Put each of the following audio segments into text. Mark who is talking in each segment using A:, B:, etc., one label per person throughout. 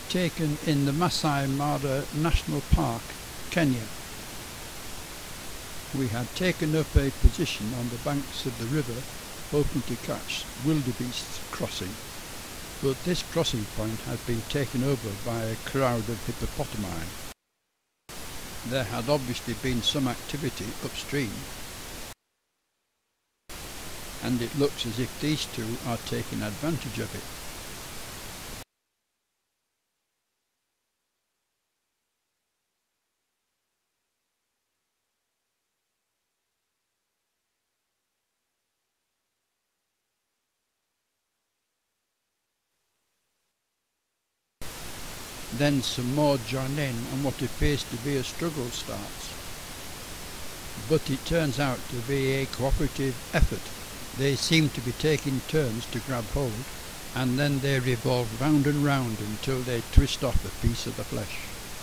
A: taken in the Masai Mara National Park, Kenya. We had taken up a position on the banks of the river, hoping to catch wildebeests crossing, but this crossing point had been taken over by a crowd of hippopotami. There had obviously been some activity upstream, and it looks as if these two are taking advantage of it. Then some more join in and what appears to be a struggle starts. But it turns out to be a cooperative effort. They seem to be taking turns to grab hold, and then they revolve round and round until they twist off a piece of the flesh.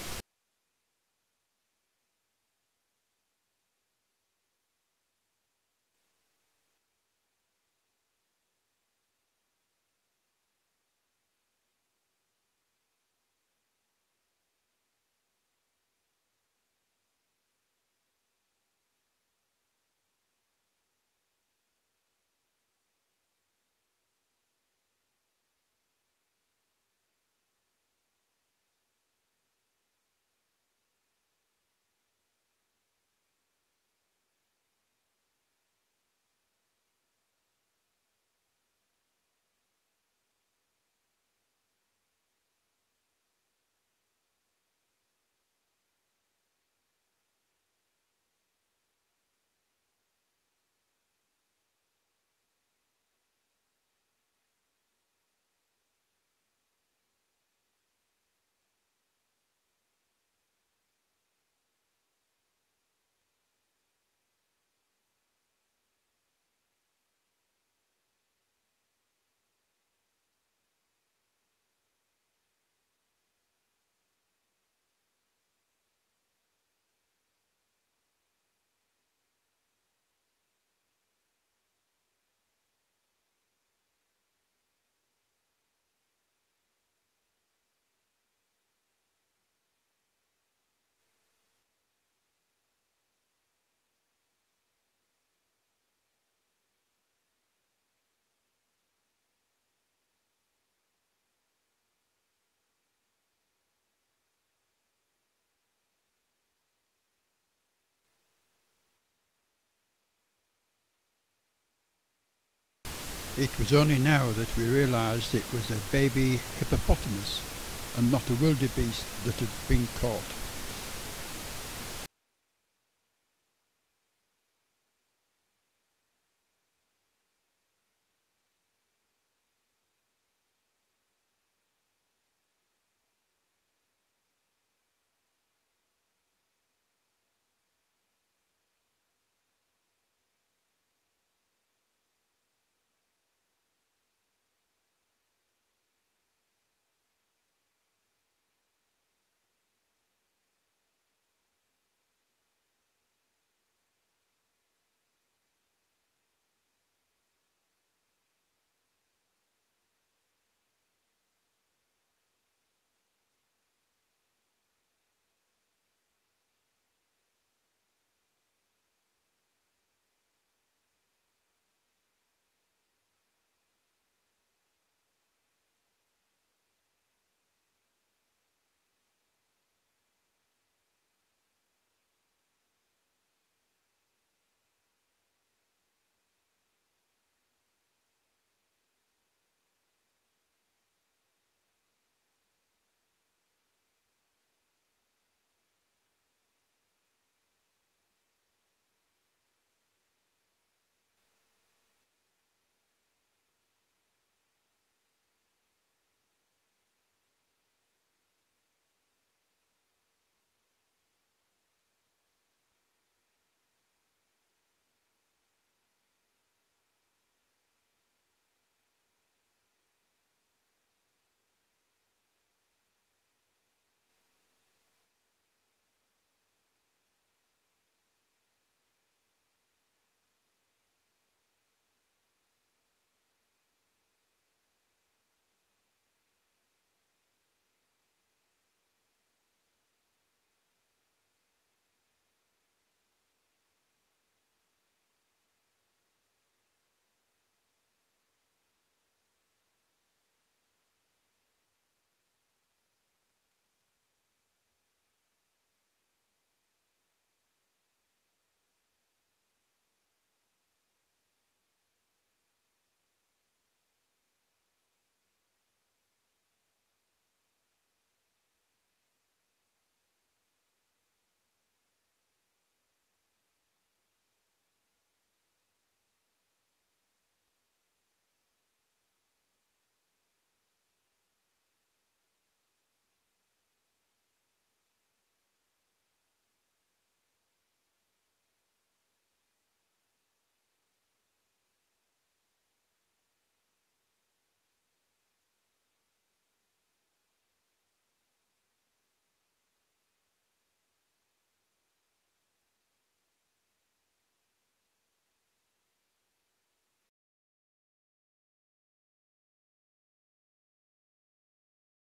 A: It was only now that we realised it was a baby hippopotamus and not a wildebeest that had been caught.